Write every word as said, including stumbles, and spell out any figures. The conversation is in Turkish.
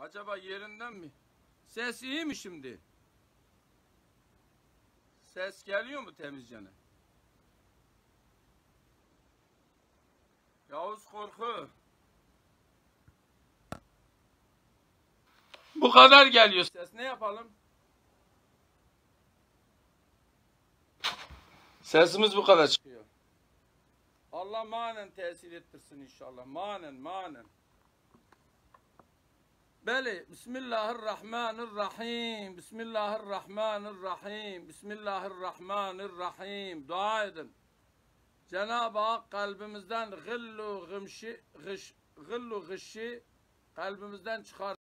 Acaba yerinden mi? Ses iyi mi şimdi? Ses geliyor mu temizcene? Yavuz Korku. Bu kadar geliyor ses. Ne yapalım? Sesimiz bu kadar çıkıyor. Allah manen tesir ettirsin inşallah. Manen, manen. Beli. Bismillahirrahmanirrahim. Bismillahirrahmanirrahim. Bismillahirrahmanirrahim. Dua edin. Cenab-ı Hak kalbimizden gıllu gımşi, gış, gıllu gışı kalbimizden çıkar.